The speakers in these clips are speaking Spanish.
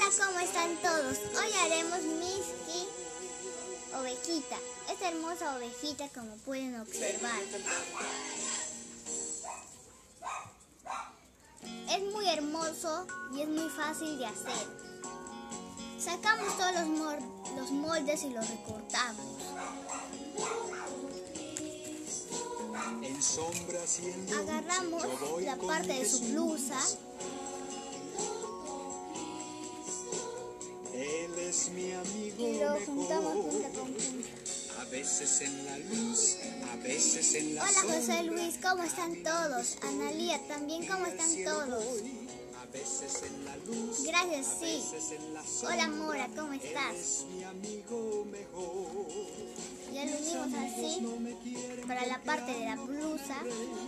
Hola, ¿cómo están todos? Hoy haremos Misky ovejita. Esta hermosa ovejita, como pueden observar, es muy hermoso y es muy fácil de hacer. Sacamos todos los moldes y los recortamos. Agarramos la parte de su blusa. Él es mi amigo Y lo juntamos punta con punta. A veces en la luz, a veces en la Hola José Luis, ¿cómo están todos? Analía también, ¿cómo están todos? A veces en la luz, Gracias, sí. Hola Mora, ¿cómo estás? es mi amigo mejor. Ya lo unimos así para la parte de la blusa.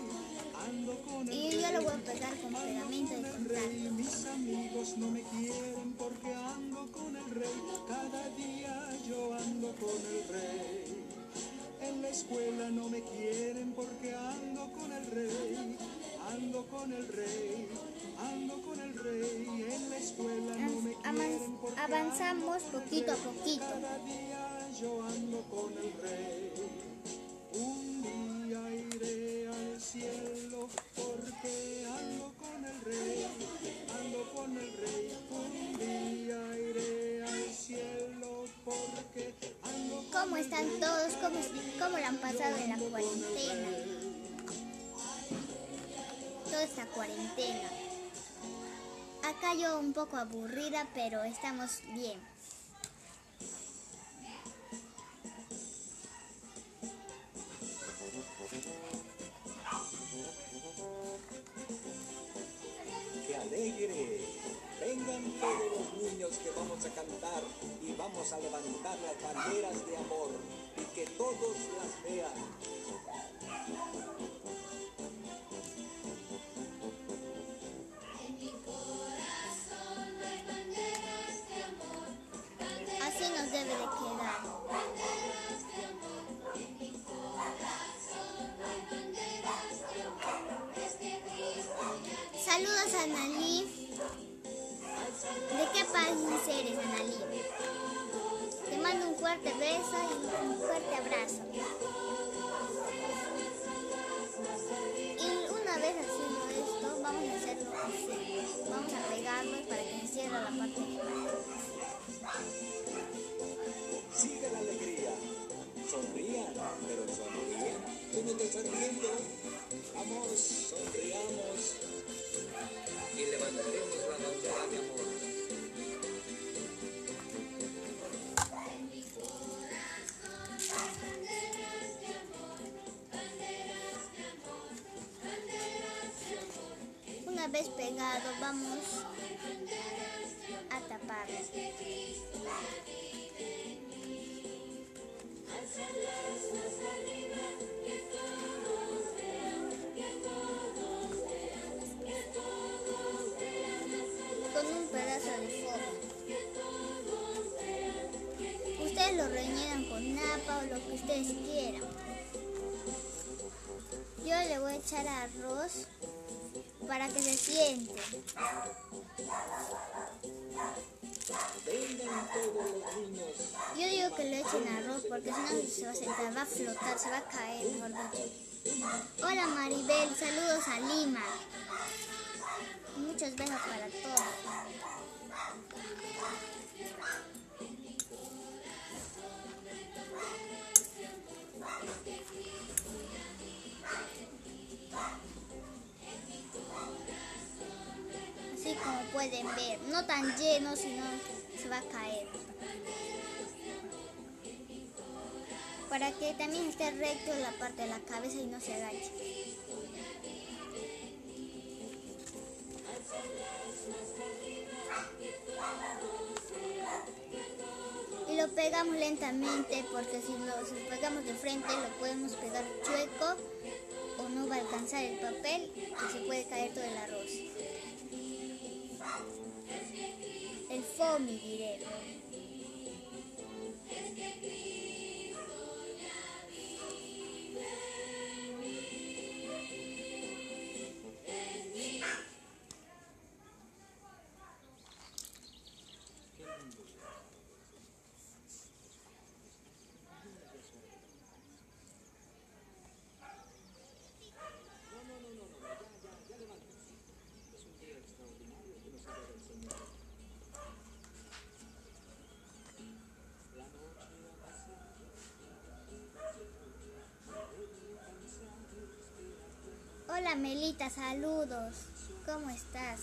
Y yo lo voy a pegar con pegamento de contacto. Mis amigos no me quieren porque ando con el rey. Cada día yo ando con el rey. En la escuela no me quieren porque ando con el rey. Ando con el rey. Ando con el rey. En la escuela no me quieren porque Avanzamos poquito a poquito. cada día yo ando con el rey. Un día iré al cielo porque ando con el rey. Ando con el rey. Un día iré al cielo porque ando con ¿Cómo están todos? ¿Cómo lo han pasado en la cuarentena? Toda esta cuarentena. Acá yo un poco aburrida, pero estamos bien. ¡Qué alegre! Vengan todos los niños que vamos a cantar y vamos a levantar las banderas de amor y que todos las vean. Así nos debe de quedar. Saludos a Analí. ¿De qué país eres, Analí? Te mando un fuerte beso y un fuerte abrazo. Y una vez haciendo esto, vamos a hacerlo así. Vamos a pegarlo para que encierre la parte de abajo. Sigue la alegría. Sonrían, pero sonríen. Tú no estás sonriendo. Vamos, sonriamos y levantaremos la bandera de amor. Una vez pegado, vamos a taparlo. Con un pedazo de foamy. Ustedes lo rellenan con napa o lo que ustedes quieran. Yo le voy a echar arroz para que se siente. Vengan todos los niños. Yo digo que le echen arroz porque si no se va a sentar, va a flotar, se va a caer, mejor dicho. Hola Maribel, saludos a Lima. Muchos besos para todos. Así como pueden ver, no tan lleno, sino se va a caer. Para que también esté recto la parte de la cabeza y no se agache. Y lo pegamos lentamente porque si lo pegamos de frente lo podemos pegar chueco o no va a alcanzar el papel y se puede caer todo el arroz. El foamy diré. Hola Melita, saludos. ¿Cómo estás?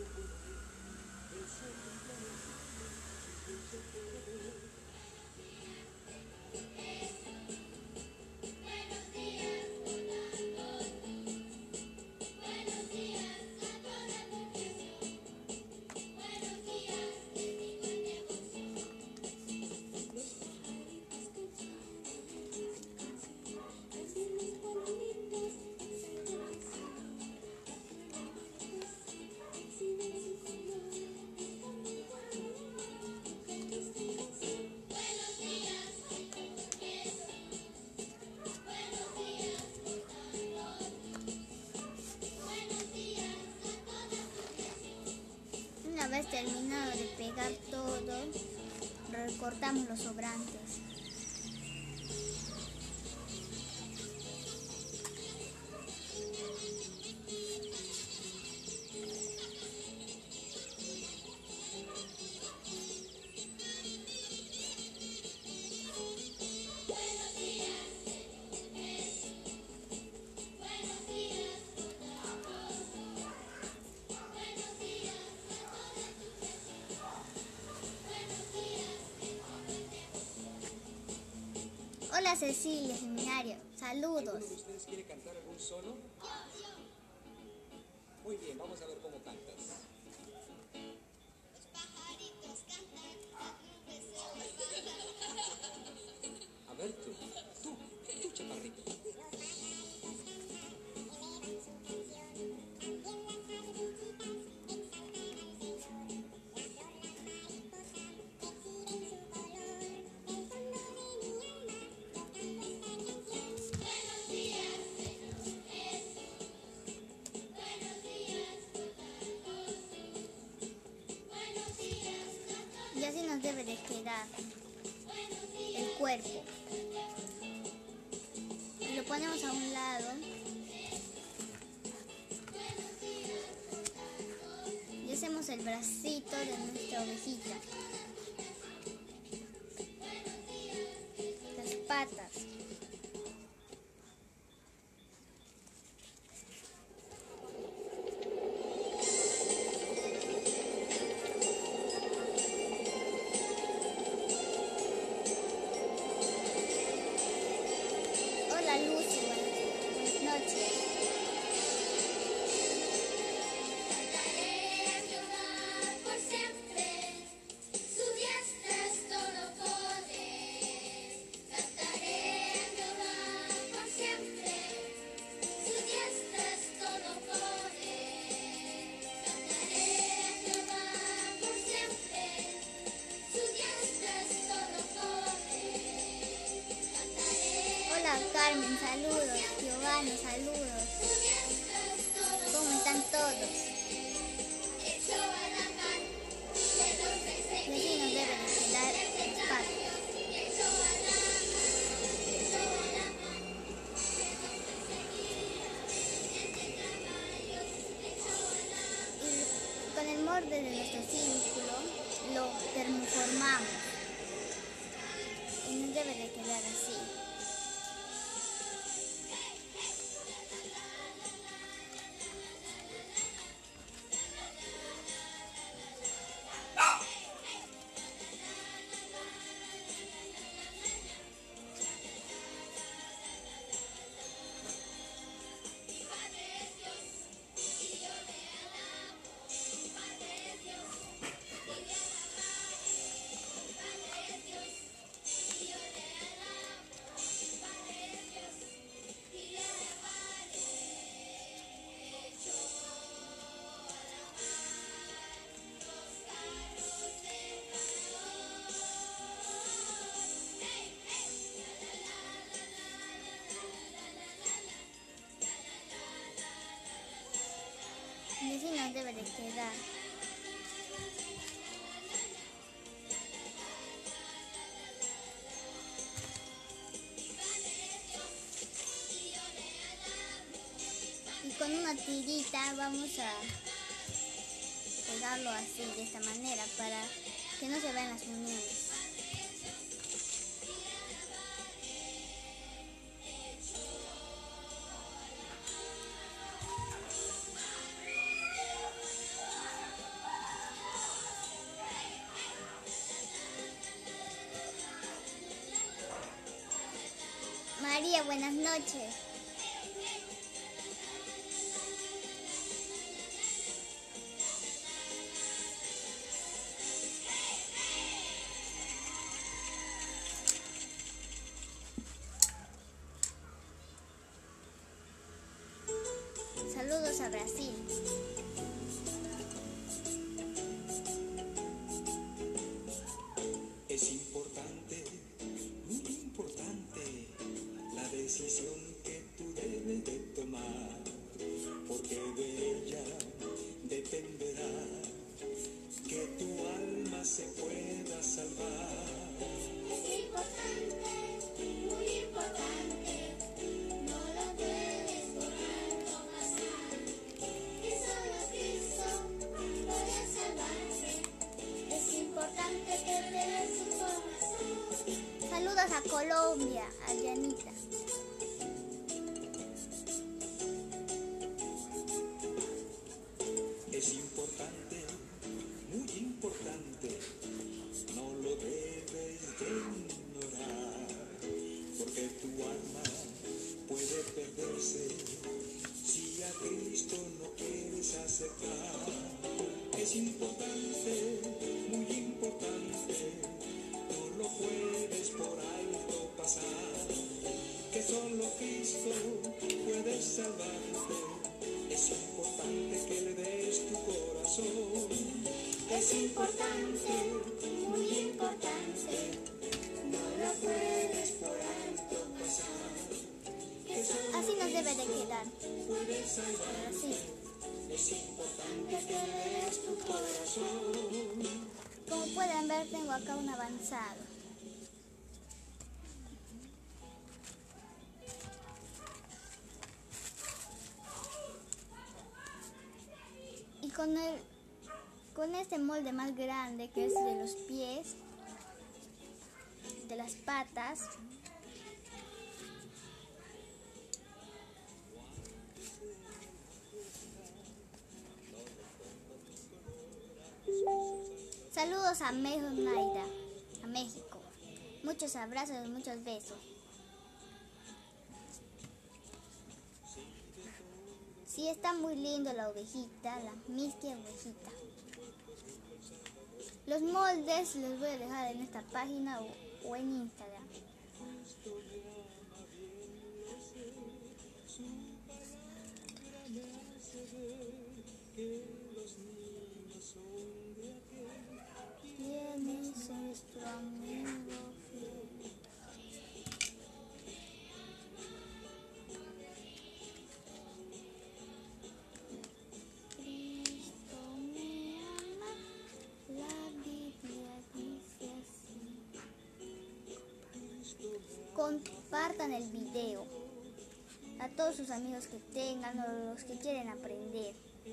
Una vez terminado de pegar todo, recortamos los sobrantes. Hola Cecilia, seminario, saludos. ¿Alguno de ustedes quiere cantar algún solo? Muy bien, vamos a ver cómo cantas. Los pajaritos cantan, las nubes se levantan. A ver tú, chaparrito. Y así nos debe de quedar el cuerpo. Lo ponemos a un lado. Y hacemos el bracito de nuestra ovejita. Las patas. Hola Lucy, buenas noches. Cantaré a Jehová por siempre, su diestra es todo poder. Cantaré a Jehová por siempre, su diestra es todo poder. Cantaré a Jehová por siempre, su diestra es todo poder. Cantaré Hola Carmen, saludos. Giovanni, saludos. su diestra es todo ¿Cómo están todos? hecho a la mar de los reyes. Y así nos debe de quedar el patas. Y con el borde de nuestro círculo lo termoformamos. Y nos debe de quedar así. Y así nos debe de quedar. Y con una tirita vamos a pegarlo así, de esta manera, para que no se vean las uniones. María, buenas noches. Saludos a Brasil. Es importante, muy importante, la decisión que tú debes de tomar, porque de ella dependerá que tu alma se pueda salvar. Es importante, muy importante, no lo debes por alto pasar, que solo Cristo puede salvarte. Es importante que te des tu corazón. Saludos a Colombia, a Yanita. Es importante, muy importante, no lo debes de ignorar, porque tu alma puede perderse si a Cristo no quieres aceptar. Es importante, muy importante, no lo puedes por alto pasar, que solo Cristo puede salvarte. Es importante que le des tu corazón. Es importante, muy importante, no lo puedes por alto pasar, que solo Así nos debe de quedar. puede salvar. Así. Es importante que le des tu corazón. Como pueden ver, tengo acá un avanzado. Y con este molde más grande, que es de los pies, de las patas, saludos a Naida, a México. Muchos abrazos y muchos besos. Sí, está muy lindo la ovejita, la Misty ovejita. Los moldes los voy a dejar en esta página o en Instagram. ¿Quién es nuestro amigo fiel? Cristo me ama, la Biblia dice así. Compartan el video a todos sus amigos que tengan o los que quieren aprender.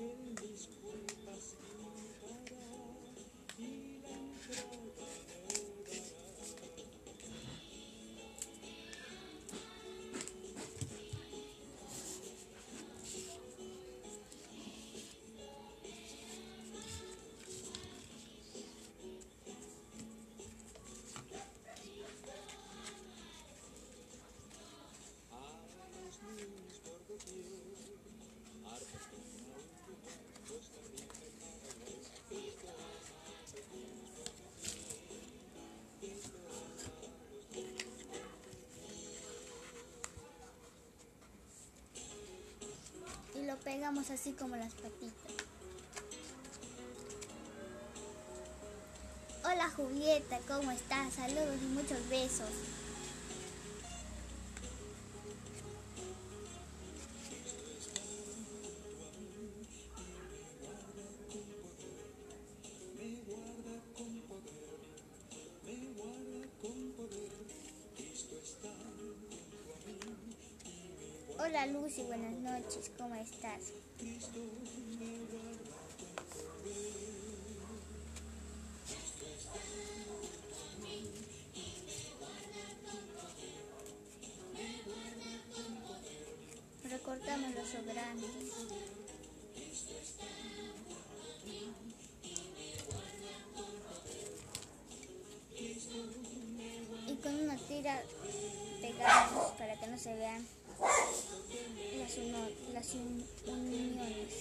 Y lo pegamos así como las patitas. Hola Julieta, ¿cómo estás? Saludos y muchos besos. Hola Lucy, buenas noches, ¿cómo estás? Recortamos los sobrantes. Y con una tira pegamos para que no no se vean las uniones.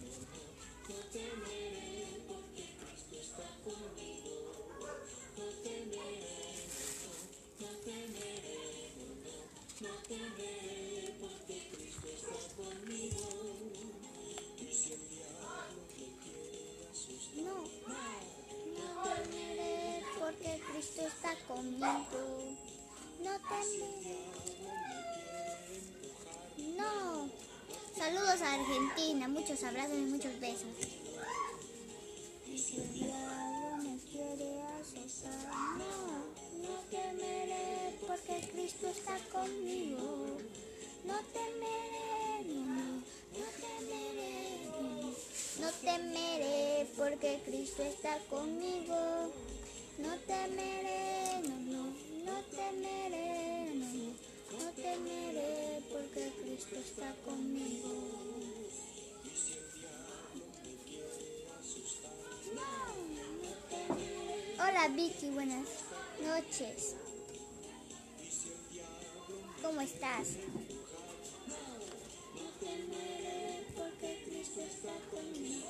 No temeré porque Cristo está conmigo. No temeré. No. Saludos a Argentina, muchos abrazos y muchos besos. Y si el diablo me quiere azotar, no temeré porque Cristo está conmigo. No temeré, no temeré, no temeré porque Cristo está conmigo. No temeré, no temeré, no temeré porque Cristo está conmigo. No temeré. Hola Vicky, buenas noches. ¿Cómo estás? No temeré porque Cristo está conmigo.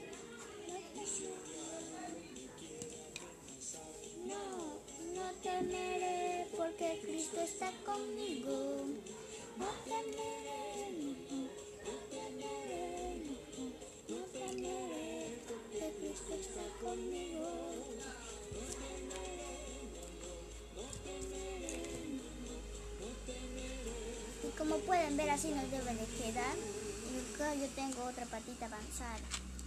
No temeré porque Cristo está conmigo. No temeré, no temeré, no temeré porque Cristo está conmigo. Y como pueden ver, así nos debe de quedar. Y acá yo tengo otra patita avanzada.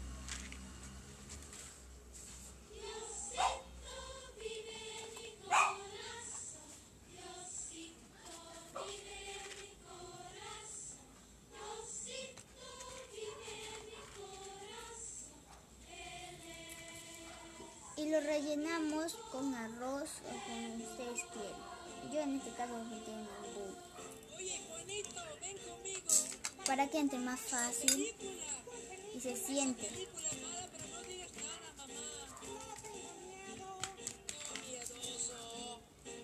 Y lo rellenamos con arroz o como ustedes quieran. Yo en este caso voy a meter en algún. Oye, Juanito, ven conmigo. Para que entre más fácil y se siente. Película mala, pero no digas nada, mamá. No tengo miedo. No, miedoso.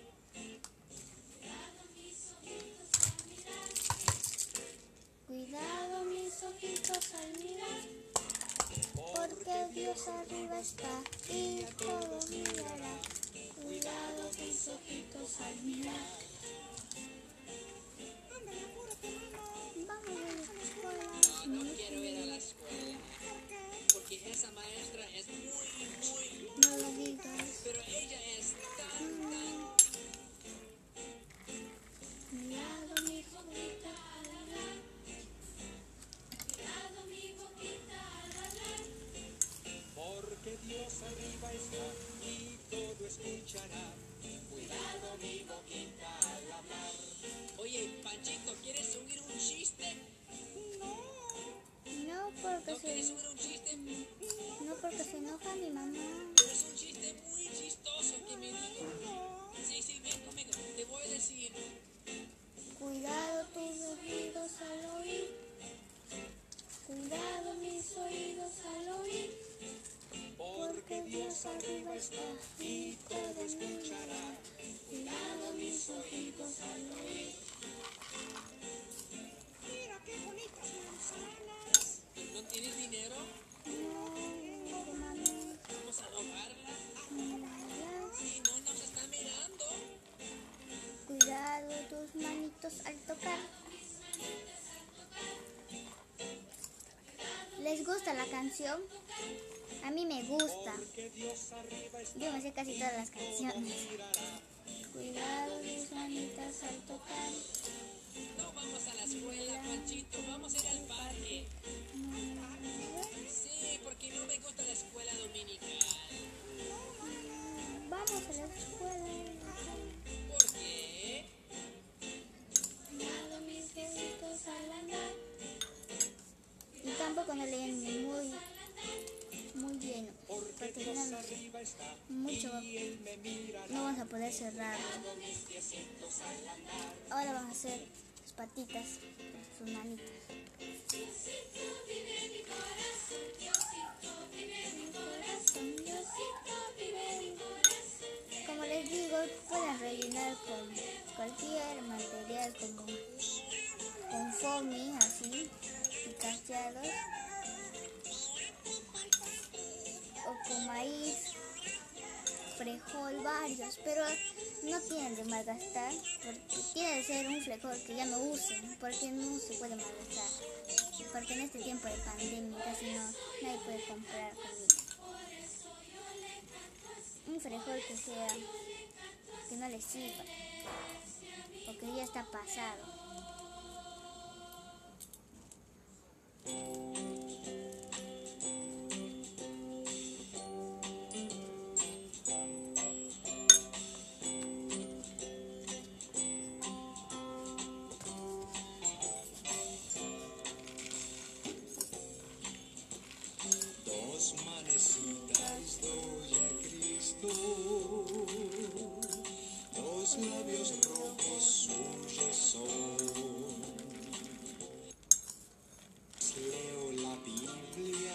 Cuidado mis ojitos al mirar, porque Dios arriba está y todo mirará. Cuidado mis ojitos al mirar. Vamos a la escuela. No quiero ir a la escuela. Porque esa maestra es muy... No lo digas. Pero ella es tan... Cuidado mis ojitos al mirar. Porque Dios arriba está y todo escuchará. Cuidado mi boquita al hablar. Oye, Panchito, ¿quieres subir un chiste? No porque ¿No quieres subir un chiste? se enoja mi mamá. Pero es un chiste muy chistoso que me dijo. Sí, ven conmigo. Te voy a decir. Cuidado tus oídos al oír. Cuidado mis oídos al oír. Porque Dios arriba está y todo escuchará. Cuidado mis oídos al oír. Mira qué bonitas manzanas. ¿No tienes dinero? No, mami. Vamos a robarla. Sí, no nos está mirando. Cuidado tus manitos al tocar. ¿Les gusta la canción? A mí me gusta. Yo me sé casi todas las canciones. Cuidado tus manitas al tocar. No vamos a la escuela, Panchito. Vamos a ir al parque. Sí, porque no me gusta la escuela dominical. Vamos a la escuela. ¿Por qué? Cuidado mis deditos al andar. Y tampoco no leen muy lleno. Porque si no, mucho no vamos a poder cerrarlo. Ahora vamos a hacer las patitas, sus manitas. Como les digo, pueden rellenar con cualquier material como frijol varios, pero no tienen de malgastar, porque tiene de ser un frijol que ya no usen, porque no se puede malgastar, porque en este tiempo de pandemia casi nadie puede comprar comida. Un frijol que no le sirva, porque ya está pasado. Dos manecitas doy a Cristo, dos labios rojos suyos son. Leo la Biblia,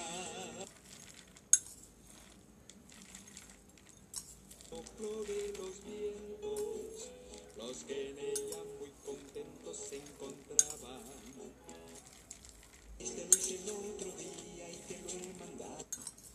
soplo de los vientos, los que en ella muy contentos se encontraban. Este lo hice el otro día y te lo he mandado.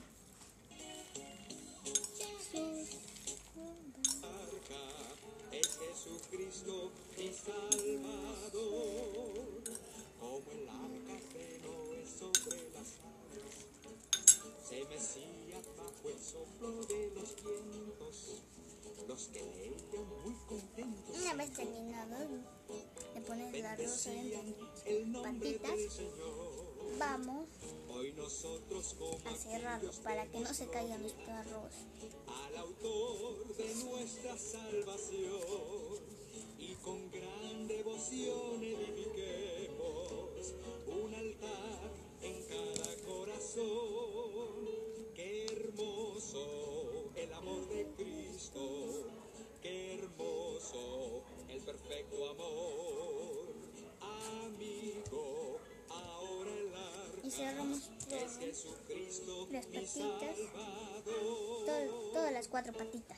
Es Jesucristo mi Salvador, como el arca de Noé sobre las aguas, se mecía bajo el soplo de los vientos, los que leían muy contentos. Una vez terminado de poner la rosa dentro de El nombre patitas, del Señor. vamos Hoy nosotros como a cerrarlo para que no se caigan los perros. al autor de nuestra salvación y con gran devoción edifiquemos un altar en cada corazón. Qué hermoso el amor de Cristo, qué hermoso el perfecto amor. Amigo, ahora el arca Y cerramos es Jesucristo las mi patitas, Salvador. todas las 4 patitas.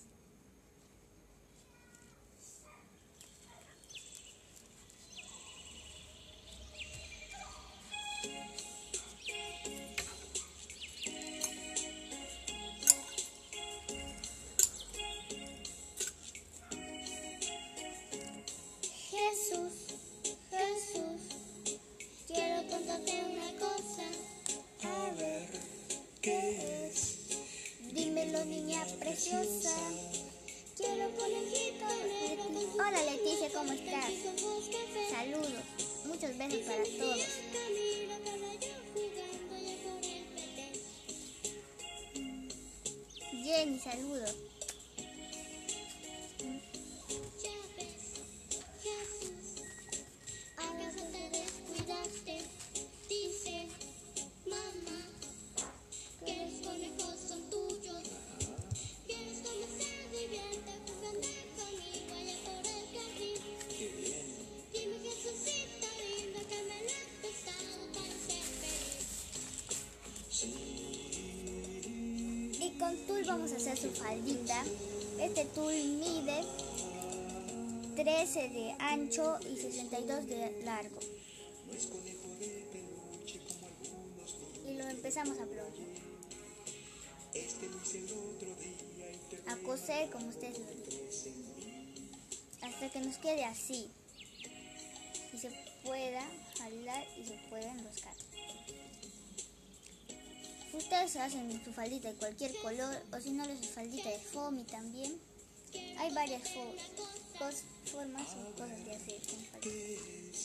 Jesús, Jesús, quiero contarte una cosa. A ver, ¿qué es? Dímelo, niña preciosa. Quiero conejito negro. Hola Leticia, ¿cómo estás? Saludos, muchos besos para todos. Jenny, saludos. ¿Acaso te descuidaste? Dice mamá que los conejos son tuyos. ¿Quieres conocer viviente jugando conmigo allá por el jardín? Dime, Jesucita linda, que me la has prestado para ser feliz. Y con tul vamos a hacer su faldita. Este tul mide 13 de ancho y 62 de largo. Y lo empezamos a coser como ustedes lo dicen, hasta que nos quede así y se pueda jalar y se pueda enroscar. Ustedes hacen su faldita de cualquier color, o si no, su faldita de foamy también. Hay varias formas o cosas de hacer con faldita.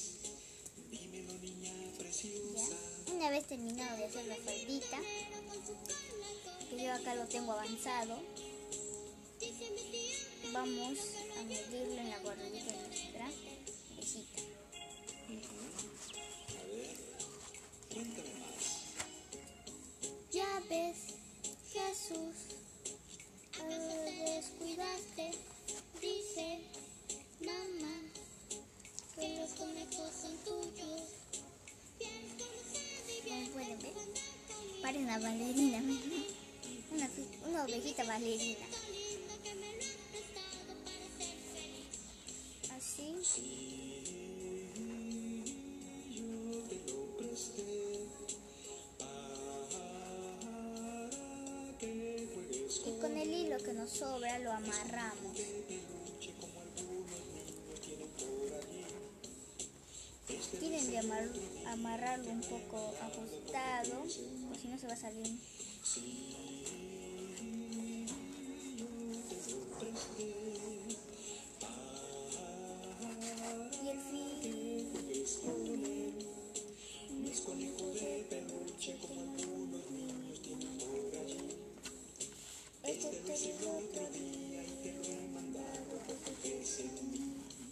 ¿Ya? Una vez terminado de hacer la faldita, que yo acá lo tengo avanzado, vamos a medirlo en la guardadita de nuestra mesita. Ya ves, Jesús, descuidaste, Dice mamá que los conejos son tuyos. ¿Quieres conocer como pueden ver, parece una bailarina, una ovejita bailarina. linda, que me la has prestado para ser feliz? Así. Yo te lo presté para que juegues Y con el hilo que nos nos sobra lo amarramos. Tienen de amarrarlo un poco ajustado, o si no se va a salir. Y el fin. Mis conejos de peluche como algunos niños tienen por allí. Este te digo otro día y te lo he mandado porque es en mí.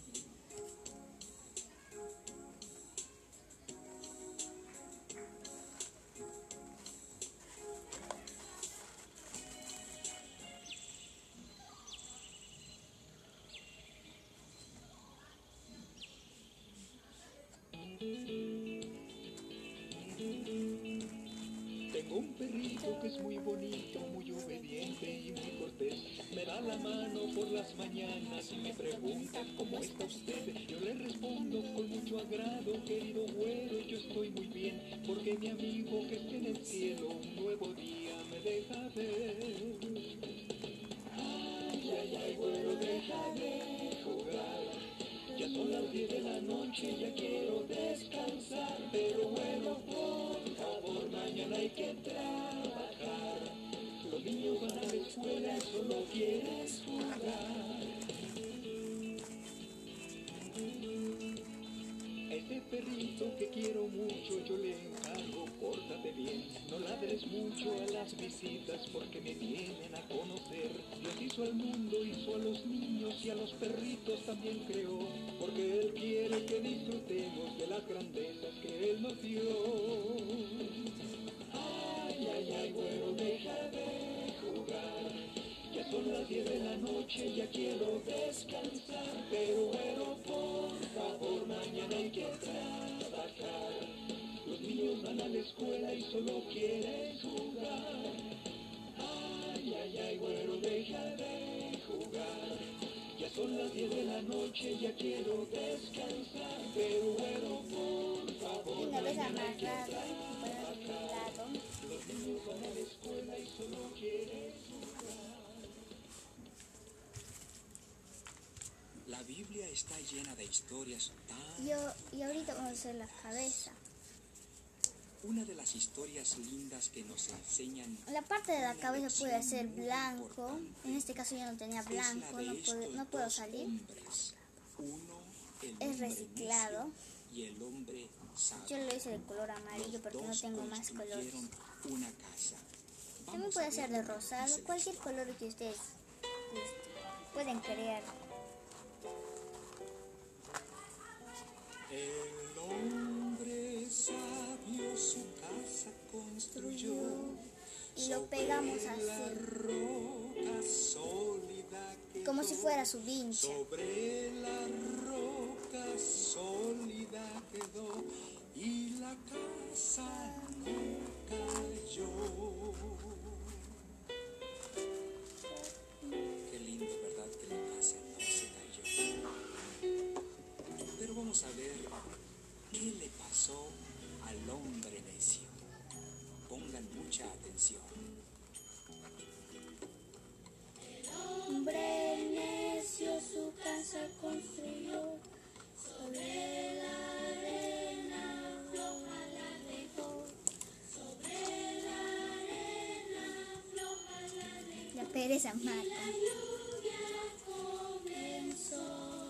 Tengo un perrito que es muy bonito, muy obediente y muy cortés. Me da la mano por las mañanas y me pregunta ¿cómo está usted? Yo le respondo con mucho agrado, querido güero, yo estoy muy bien, porque mi amigo que está en el cielo un nuevo día me deja ver. Ay, ay, ay, güero, deja de jugar. Ya son las 10 de la noche, ya quiero descansar, pero bueno, por favor, mañana hay que trabajar. Los niños van a la escuela y solo quieres jugar. Este perrito que quiero mucho, yo le encargo, pórtate bien. No ladres mucho a las visitas porque me vienen a conocer. Dios hizo al mundo, hizo a los niños y a los perritos también creó. Porque Él quiere que disfrutemos de las grandezas que Él nos dio. Ay, ay, ay, güero, deja de jugar. Ya son las 10 de la noche, ya quiero descansar. Pero bueno, por favor, mañana hay que trabajar. Los niños van a la escuela y solo quieren jugar. Ay, ay, ay, güero, deja de jugar. Ya son las 10 de la noche, ya quiero descansar. Pero bueno, por favor, Una vez mañana hay que amarrado, trabajar. Los niños van a la escuela y solo quieren jugar. La Biblia está llena de historias tan... Y ahorita vamos a hacer la cabeza. Una de las historias lindas que nos enseñan La parte de la cabeza puede ser blanco. En este caso yo no tenía es la blanco, de no puedo salir. hombres. Uno, el Es hombre reciclado. necio y el hombre sabio. Yo lo hice de color amarillo porque no Dos tengo más colores. construyeron una casa. También Vamos puede a ser ver de lo que rosado, dice la cualquier historia. color que ustedes pueden crear. El hombre sabio su casa construyó Y lo pegamos la así, roca sólida quedó. como si fuera su vincha. Sobre la roca sólida quedó y la casa no cayó. Qué lindo, ¿verdad? Que la casa no se cayó. Pero vamos a ver qué le pasó al hombre necio. Pongan mucha atención. Hombre necio su casa construyó, sobre la arena floja la dejó, sobre la arena floja la dejó. La pereza mata. La lluvia comenzó.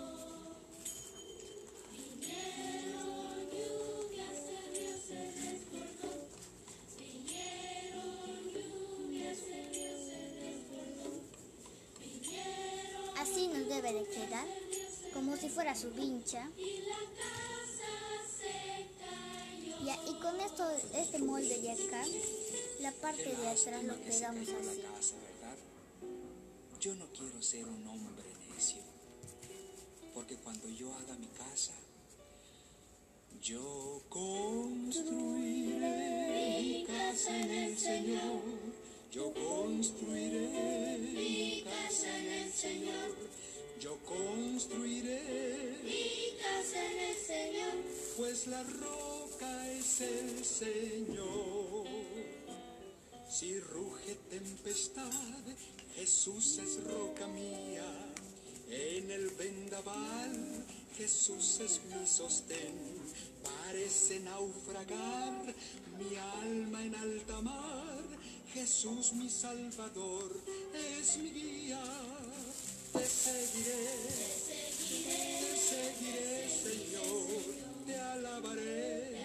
Vinieron lluvias, el río se desbordó. Vinieron lluvias, el río se desbordó. Así nos debe de quedar, como si fuera su vincha. Y con esto, este molde de acá, la parte de atrás lo pegamos La así. casa, ¿verdad? Yo no quiero ser un hombre necio, porque cuando yo haga mi casa, yo construiré mi casa en el Señor. Yo construiré mi casa en el Señor. Yo construiré Mi casa en el Señor. pues la roca es el Señor. Si ruge tempestad, Jesús es roca mía. En el vendaval, Jesús es mi sostén. Parece naufragar mi alma en alta mar. Jesús mi Salvador es mi guía. Te seguiré, Señor. Te alabaré,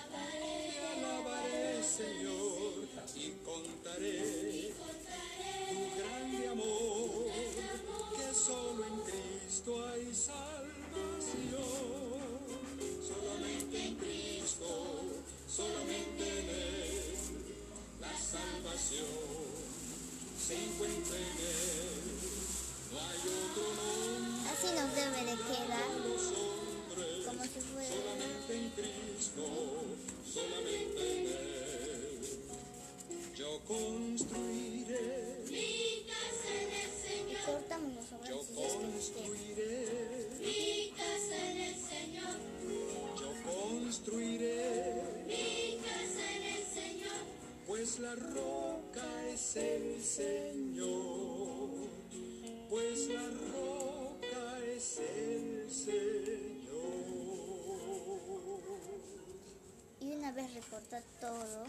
Señor. Y contaré tu grande amor, que solo en Cristo hay salvación. Solamente en Cristo, solamente en Él, la salvación se encuentra en Él. No hay otro nombre. Así nos debe de quedar, Los hombres, como si fuera. solamente en Cristo, solamente en Él. Yo construiré Mi casa en el Señor, Cortamos los sobrantes Yo y ya que nos queda. construiré, mi casa en el Señor, yo construiré, mi casa en el Señor, pues la roca es el Señor, pues la roca es el Señor. Y una vez recortar todo,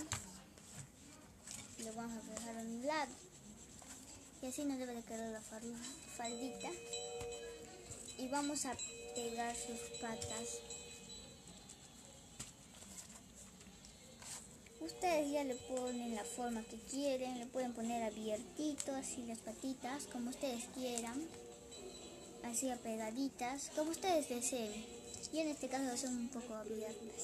lo vamos a dejar a un lado. Y así nos debe de quedar la faldita. Y vamos a pegar sus patas. Ustedes ya le ponen la forma que quieren, le pueden poner abiertito, así las patitas, como ustedes quieran. Así apegaditas, como ustedes deseen. Y en este caso son un poco abiertas.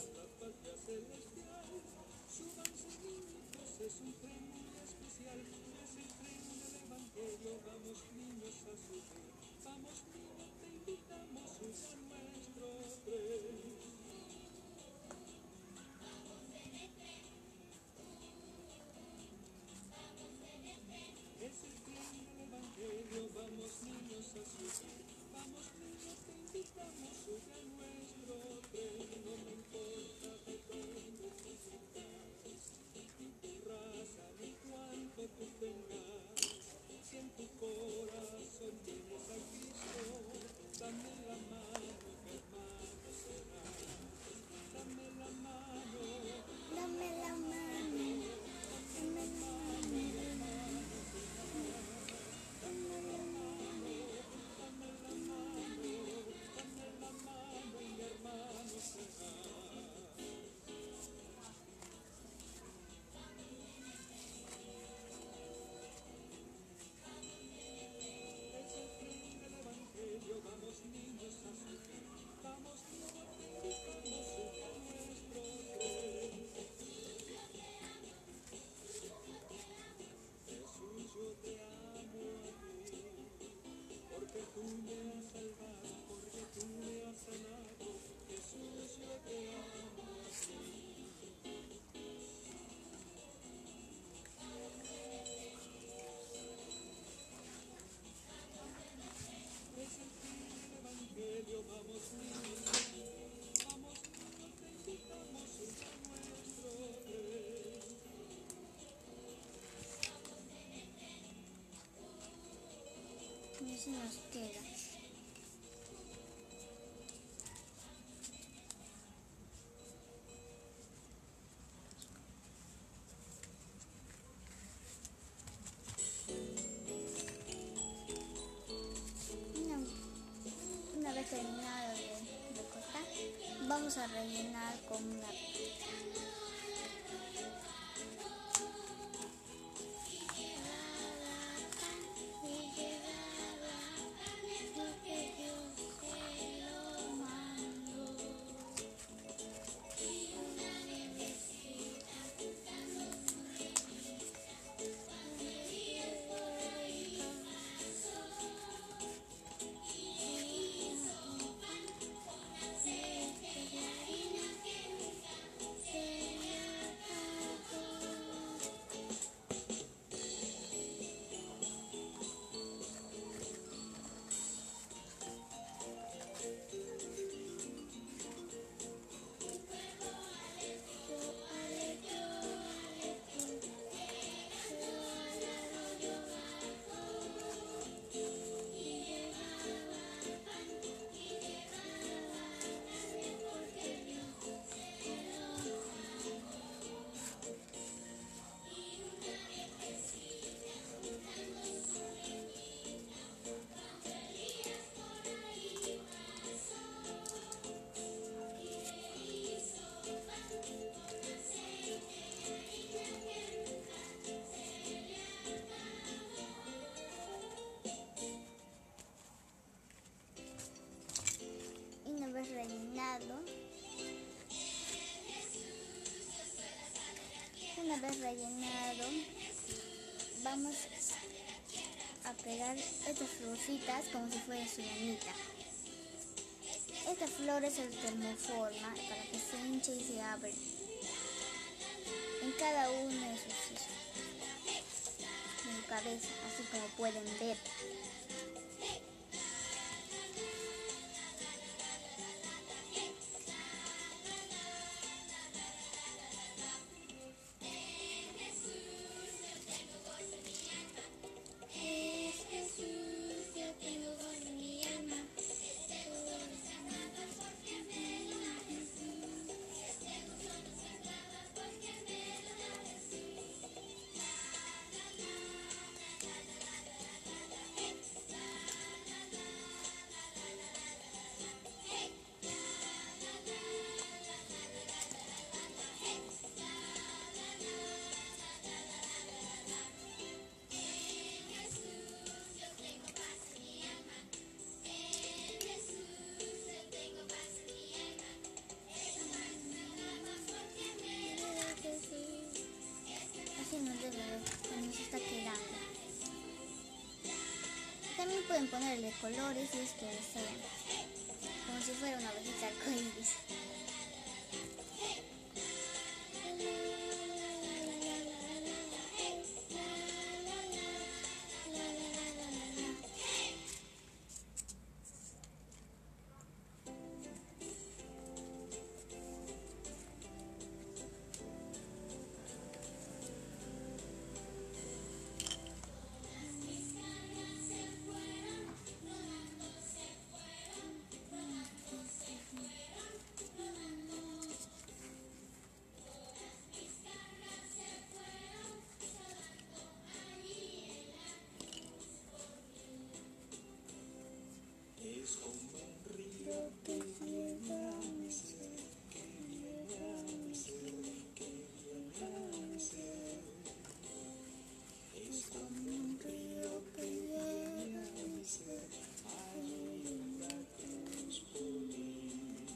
Dame la mano, dame la mano, dame la mano. Y así nos queda. Una vez terminado de cortar, vamos a rellenar con una Una vez rellenado, vamos a pegar estas florcitas como si fuera su lanita. Esta flor es el termoforma para que se hinche y se abre en cada uno de sus cabeza, así como pueden ver. Nos está quedando. También pueden ponerle colores si es que desean, como si fuera una ovejita arcoíris. Es como un río que viene a mi ser, que viene a mi ser, que viene a mi ser. Es como un río que viene a mi ser, allí en la cruz por mí.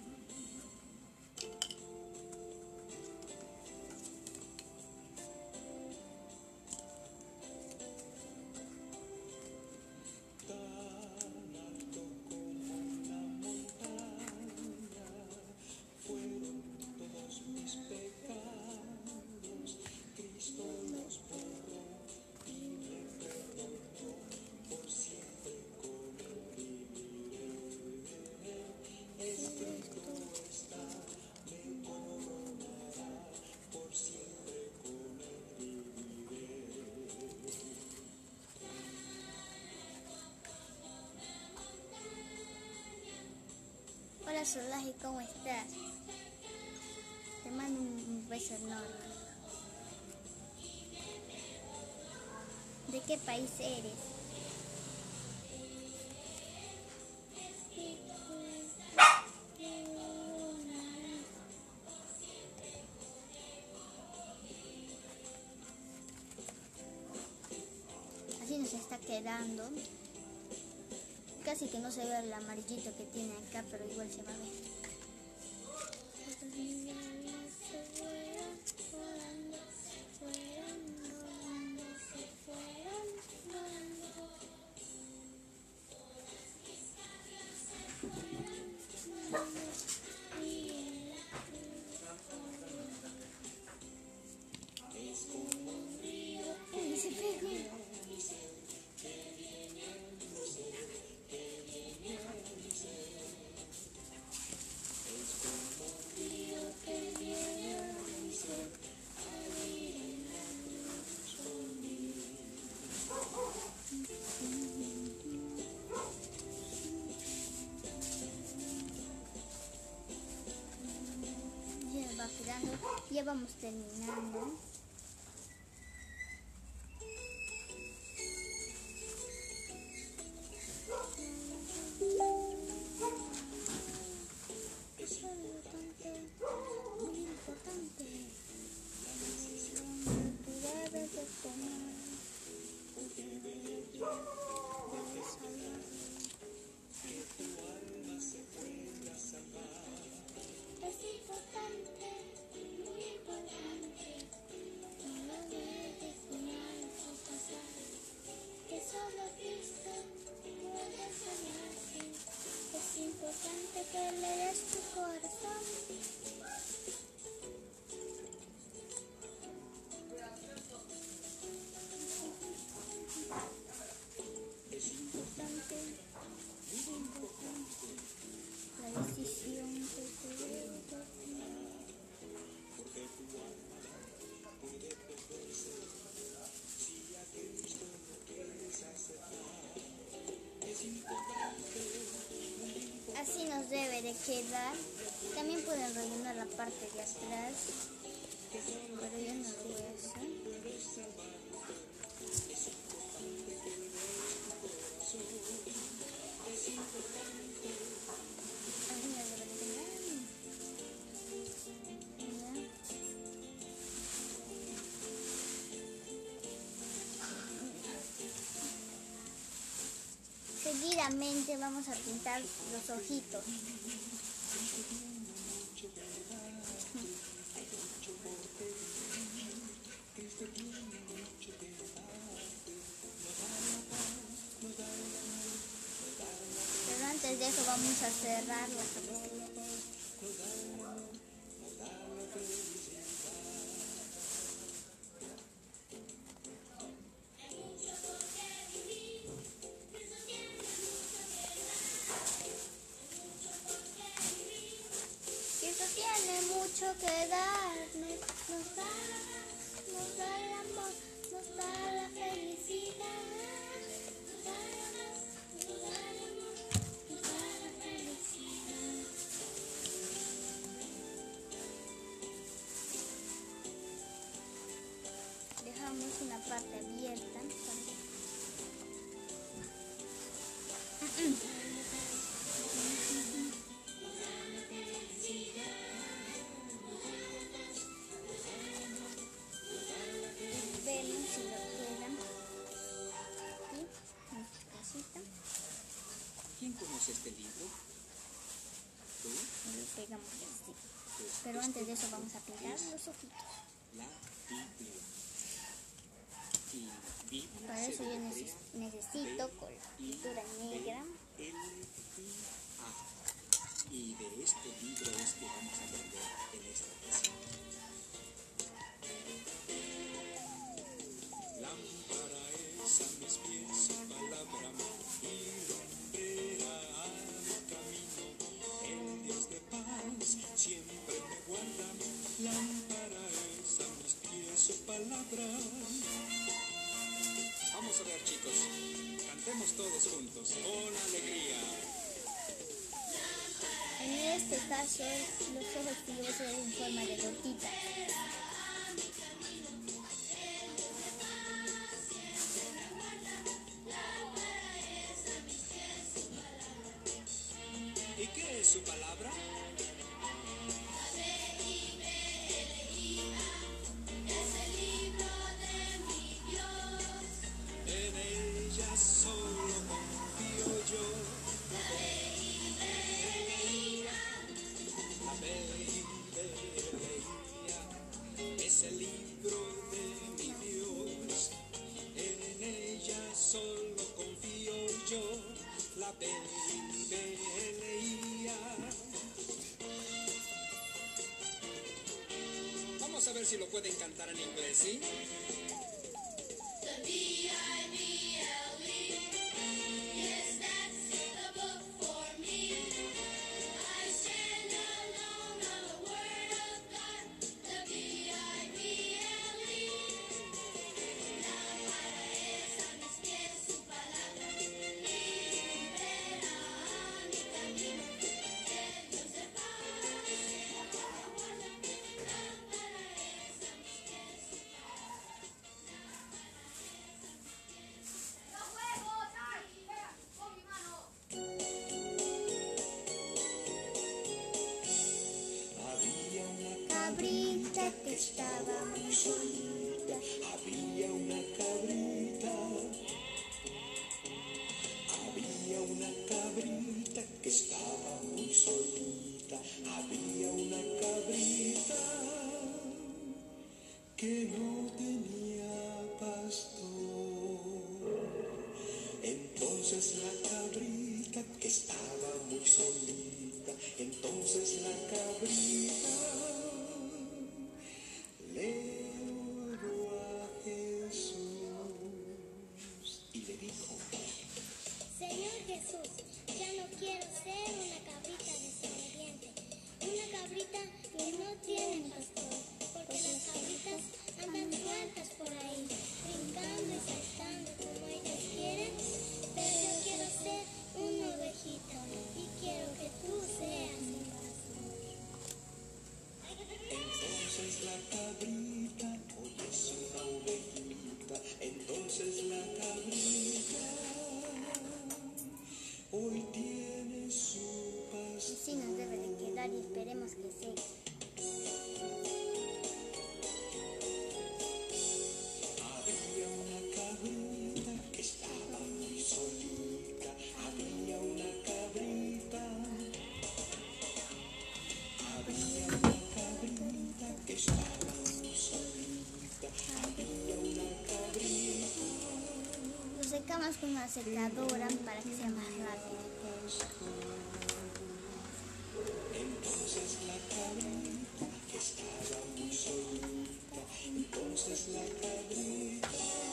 Hola Solaje, ¿cómo estás? Te mando un beso enorme. ¿De qué país eres? Así nos está quedando. Casi que no se ve el amarillito que tiene acá, pero igual se va a ver. Uy, se pegó. Va quedando, ya vamos terminando. Es importante, muy importante, la decisión que tú debes de tomar, porque de ello debes hablar, que tu alma se pueda salvar. Es importante, muy importante, importante que le des tu corazón. Es importante la decisión que te debes tomar. Porque tu alma puede perderse si a Cristo no quieres aceptar. Es importante. Así nos debe de quedar. También pueden rellenar la parte de atrás, pero yo no lo voy a hacer. Ahí me debe de quedar. Seguidamente vamos a pintar los ojitos. Pero antes de eso vamos a cerrar la cabeza. Esto tiene mucho que darnos, nos da el amor, nos da la felicidad, nos da el amor, nos da el amor, nos da la felicidad. Dejamos una parte abierta. Vemos si lo quedan aquí, nuestra casita, ¿Quién conoce este libro? ¿Tú? y lo pegamos así. Pero antes de eso vamos a pintar los ojitos. La Biblia. Y Biblia Para se eso yo deletrea necesito con la pintura negra. B-L-I-A. Y de este libro es que vamos a aprender en esta ocasión. Lámpara es a mis pies su palabra y lumbrera a mi camino. El Dios de paz siempre me guarda. Lámpara es a mis pies su palabra. Vamos a ver, chicos. Cantemos todos juntos con alegría. En este caso, los ojos que yo voy a hacer en forma de gotita. ¿Y qué es su palabra? En ella solo confío yo. La Biblia es el libro de mi Dios. En ella solo confío yo. La Biblia. Vamos a ver si lo pueden cantar en inglés, ¿sí? Cabrita que estaba muy solita. Había una cabrita. Había una cabrita que estaba muy solita. Había una cabrita que no tenía pastor. Entonces la cabrita que estaba muy solita quiero ser una cabrita desobediente, una cabrita que no tiene pastor, porque las cabritas andan sueltas por ahí, brincando y saltando como ellas quieren, pero yo quiero ser una ovejita y quiero que tú seas mi pastor. Entonces la cabrita, hoy es una ovejita. Entonces la cabrita, hoy tiene su pastor. Así nos debe de quedar y esperemos que sí. Había una cabrita que estaba muy solita. Había una cabrita. Había una cabrita que estaba muy solita. Había una cabrita. Lo secamos con una secadora para que sea más rápido. Entonces la cabrita que estaba muy solita. Entonces la cabrita.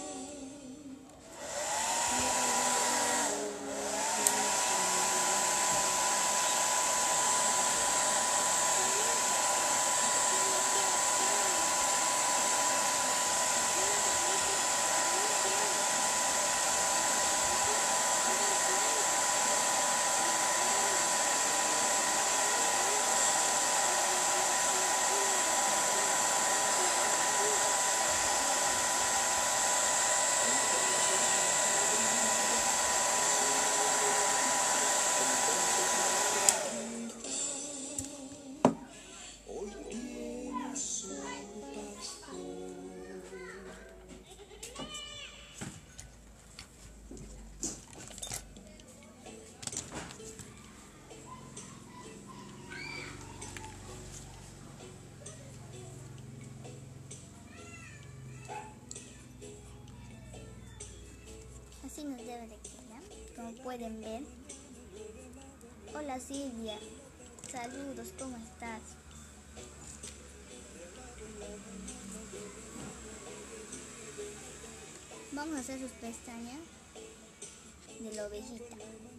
Hoy tiene su pastor. Así nos debe de quedar, como pueden ver. Hola Silvia, saludos, ¿cómo estás? Vamos a hacer sus pestañas de la ovejita.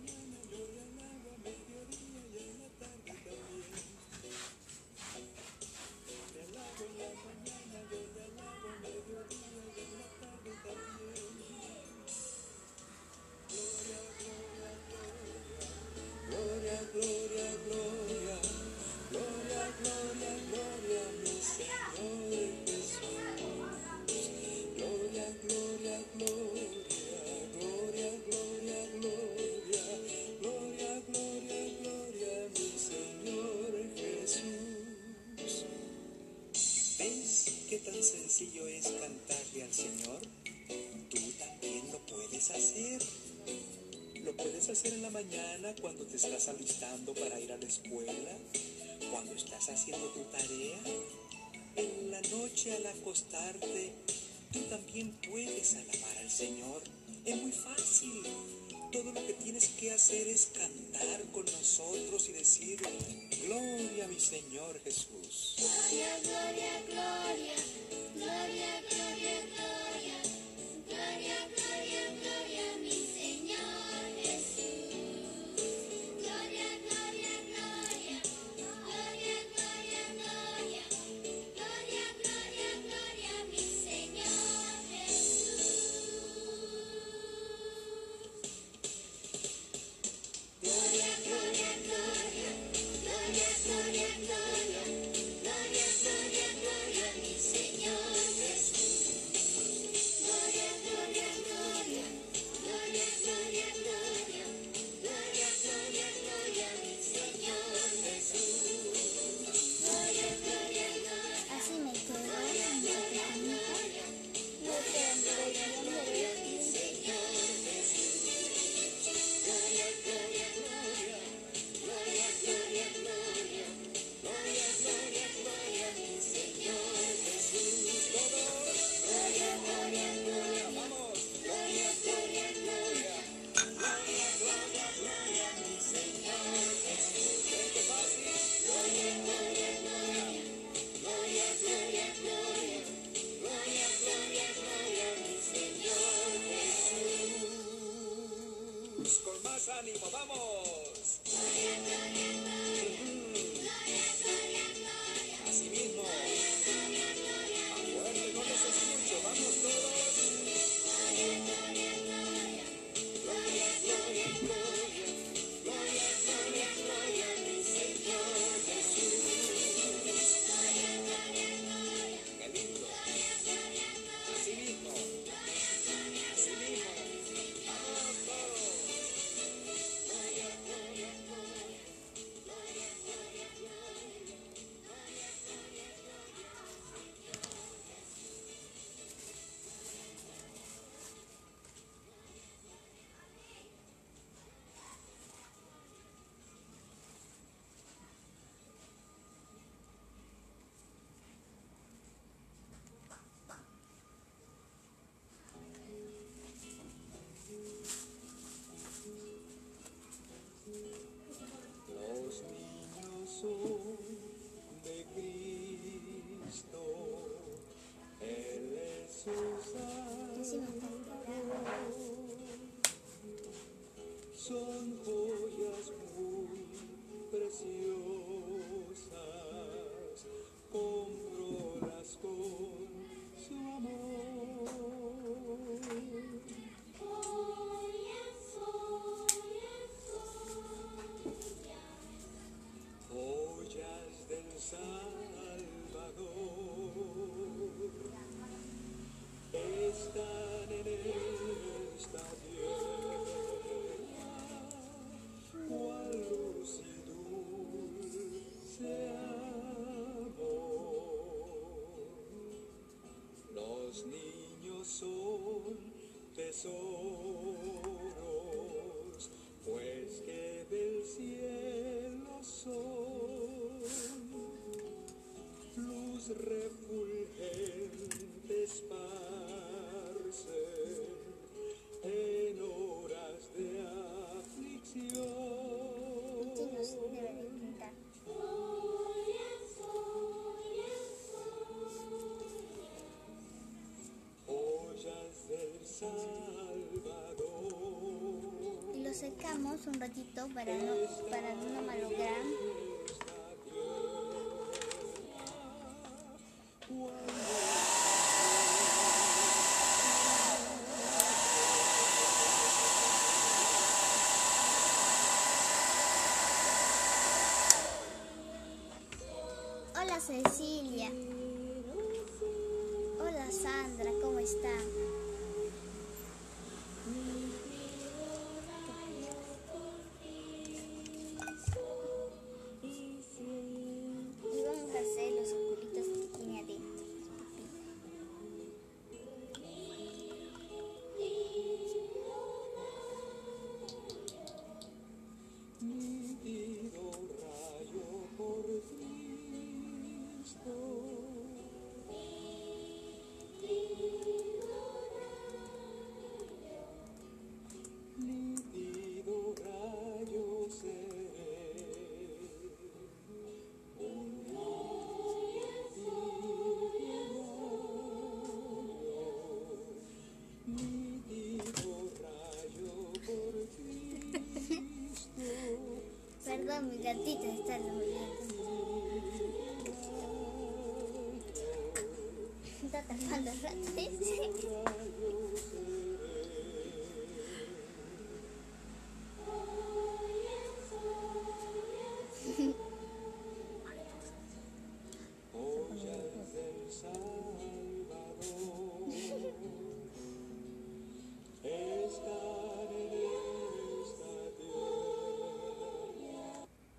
Gloria, gloria, gloria, gloria, gloria, gloria, mi Señor Jesús. Gloria, gloria, gloria, gloria, gloria, gloria, gloria, gloria, gloria, mi Señor Jesús. ¿Ves qué tan sencillo es cantarle al Señor? Tú también lo puedes hacer. Lo puedes hacer en la mañana cuando te estás alistando para ir a la escuela, cuando estás haciendo tu tarea, en la noche al acostarte. Tú también puedes alabar al Señor. Es muy fácil. Todo lo que tienes que hacer es cantar con nosotros y decir: gloria a mi Señor Jesús. Gloria, gloria, gloria, gloria, gloria, gloria, gloria, gloria, gloria, mi Señor Jesús. Gloria, gloria, gloria, gloria, gloria, gloria, gloria, gloria, gloria, mi Señor Jesús. Gloria, gloria, gloria, gloria, gloria, gloria, gloria, gloria, gloria, mi Señor Jesús. con más ánimo, vamos. Así mismo. Más fuerte, no los escucho, vamos todos. Gloria, gloria, gloria, gloria, gloria, gloria, mi Señor Jesús. Qué lindo. Así mismo. Así mismo. Vamos todos. Gloria, gloria, gloria. Gloria, gloria, gloria. Gloria, gloria, gloria. Los niños son de Cristo, Él es su Salvador. Son joyas muy preciosas, cómprolas con su amor. Joyas del Salvador están en esta tierra, cual luz y dulce amor. Los niños son tesoros, pues que del cielo son, luz refulgente esparcen en horas de aflicción. Aquí nos debe de pintar. Joyas del Salvador. Y lo secamos un ratito para no malograr. Hola Cecilia. Hola Sandra, ¿cómo está? Y vamos a hacer los oculitos que tiene adentro. Nítido rayo por Cristo. Nítido rayo seré. Un nítido rayo por Cristo. Perdón, mi gatita está durmiendo. Está tapando el rato. Joyas del Salvador están en esta tierra.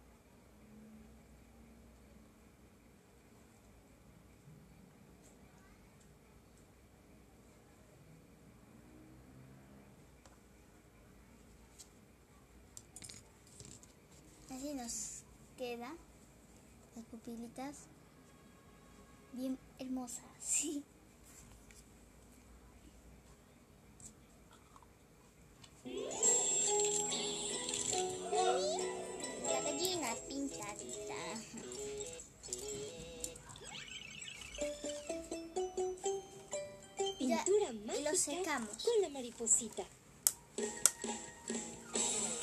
Así nos queda las pupilitas bien hermosas, sí. La gallina pintadita. Pintura y lo mágica secamos. con la mariposita.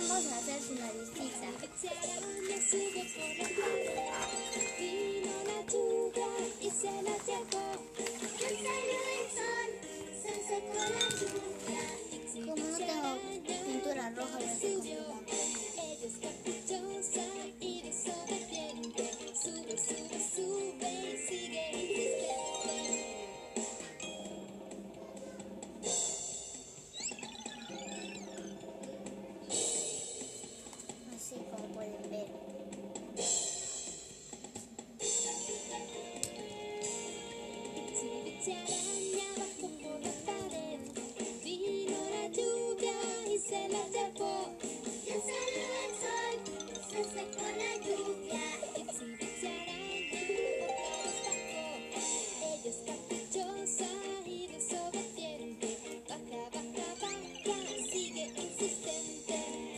vamos a hacer su naricita. Araña sube por la pared, vino la lluvia y se la llevó. Ya salió el sol, se secó la lluvia. Como no tengo pintura roja, la estoy complicando. Ella es caprichosa y desobediente. Sube, sube, sube y sigue insistente. Así como pueden ver. Itsy araña bajó por la pared, vino la lluvia y se la llevó. Ya salió el sol, se secó la lluvia. Itsy araña otra vez bajó. Ella es caprichosa y desobediente. Baja, baja, baja, sigue insistente.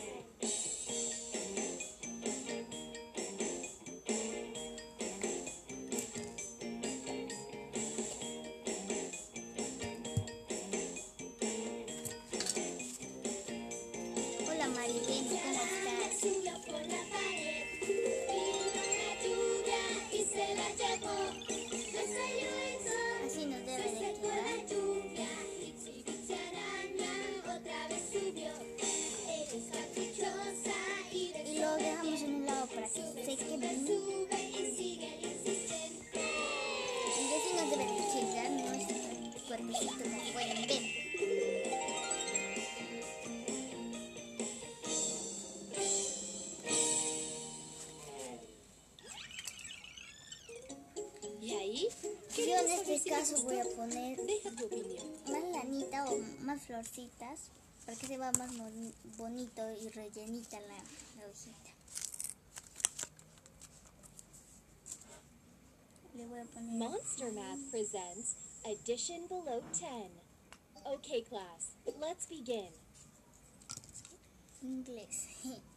Hola Marilena, ¿cómo estás? Subió por la pared, vino la lluvia y se la llevó. Ya salió el sol, Así nos debe se de secó quedar. la lluvia. Itsy araña otra vez subió. Ella es caprichosa y Y lo dejamos en un lado para que se seque bien. sube y sigue insistente. Y así nos debe de quedar nuestro cuerpecito, como pueden ver. ¿Y ahí? Yo en este caso voy a poner Deja tu opinión. más lanita o más florcitas para que se vea más bonito y rellenita la hojita. Le voy a poner Monster Math presents Addition Below 10. Okay, class, let's begin. inglés.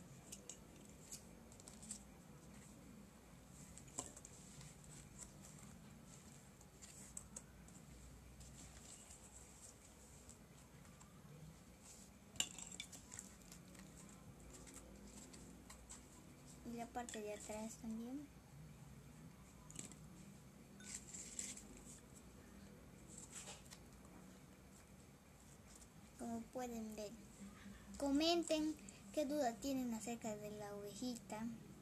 Y la parte de atrás también. Como pueden ver. Comenten qué duda tienen acerca de la ovejita.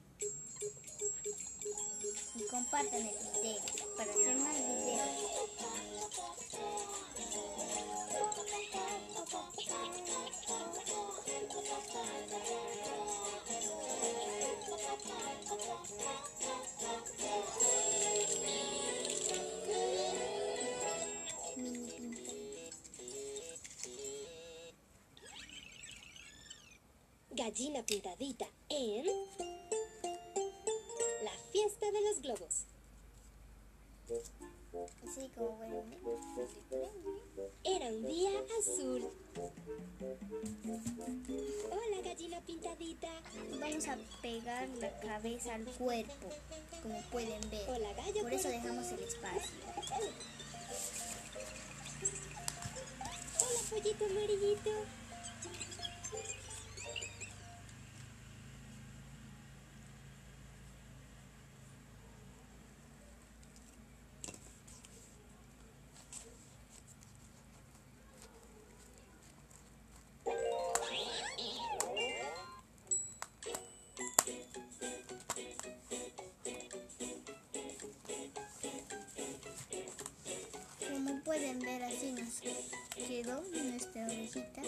Y compartan el video para hacer más videos. Mini pinta. Gallina pintadita en la fiesta de los globos. Así como pueden ver. Era un día azul. Hola, gallina pintadita. Vamos a pegar la cabeza al cuerpo, como pueden ver. Hola, gallo. Por eso dejamos el espacio. Hola, pollito amarillito. Como pueden ver, así nos quedó nuestra ovejita.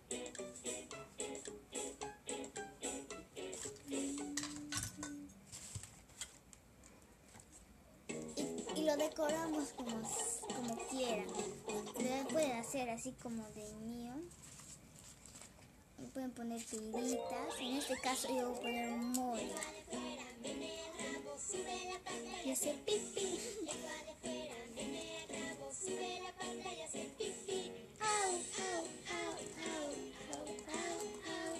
Y lo decoramos como quieran. Le pueden hacer así como de mío. Le pueden poner tiritas. En este caso yo voy a poner un molde. Y hacer pipí. Au, au, au, au, au, au,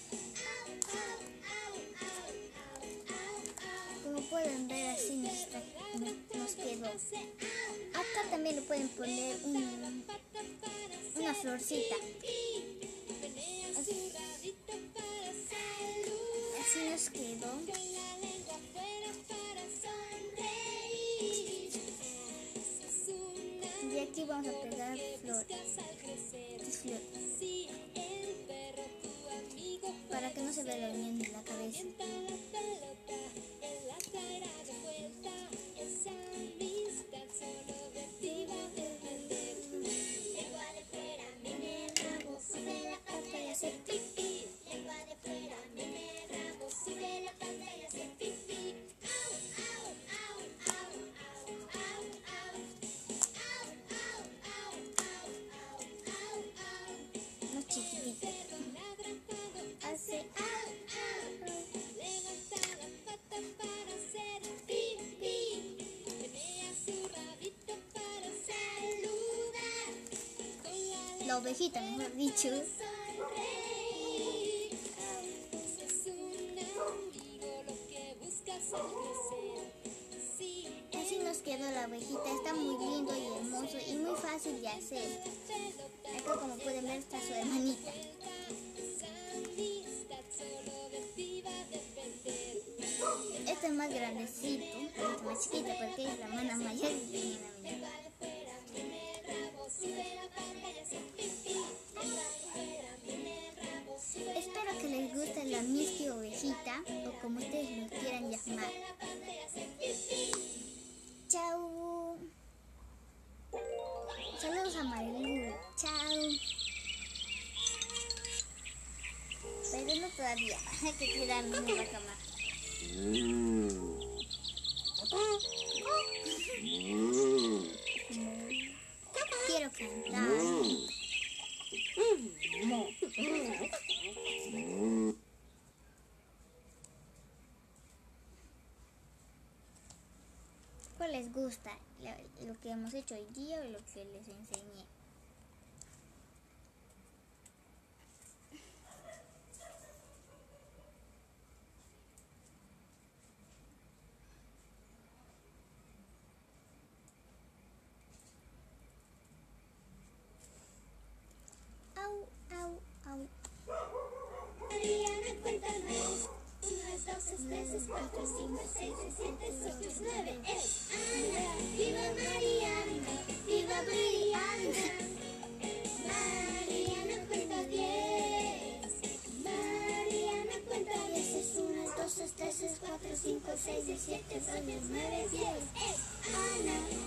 au. Como pueden ver, así nos quedó. Acá también le pueden poner una florcita. nos quedó. Con la lengua fuera para sonreír. Sos un Y aquí vamos a pegar flor. buscas al crecer. Flor. Sí, el perro, tu amigo, Para que no se vea lo bien en la cabeza. avienta la pelota, él la traerá de vuelta. Esa amistad solo vertiba de perder. Lengua de fuera, meme, rabo, sube la pata y hace pipí. Lengua de fuera, meme, rabo, sube la pata y hace pipí. Au, au, au, au, au, au, au. Au, au, au, au, au, au, au. No chiquitita. Perro ladra cuando hace au, au. Levanta la pata para hacer pipí. Menea su rabito para saludar. Con La ovejita, mejor dicho. sonreír. Sos un amigo, lo que buscas al crecer. Sí, Así nos quedó la ovejita. Está muy lindo y hermoso y muy fácil de hacer. Acá como pueden ver está su hermanita. esa amistad solo vertiba de perder. Este es más grandecito, este es más chiquito porque es la hermana mayor y la hermana menor. Lengua de fuera, meme, rabo, sube la pata y hace pipí. Lengua de fuera, meme, rabo, sube Espero que les guste la Misky ovejita o como ustedes lo quieran llamar. la pata y hace pipí. Chao. Saludos a Marilu. Chao. Pero no todavía. Hay que quedarnos en la cama. Quiero cantar. ¿Cuál les gusta? ¿Lo que hemos hecho hoy día o lo que les enseñé? Au, au, au. Mariana, cuéntame. 1 es 2 es 3 es 4 es 5 es 6 es 7 es 8 es 9 es Ana. Viva Mariana, viva Briana. Mariana cuenta 10. Mariana cuenta 10 es 1 es 2 es 3 es 4 es 5 es 6 es 7 es 8 es 9 es 10 es Ana.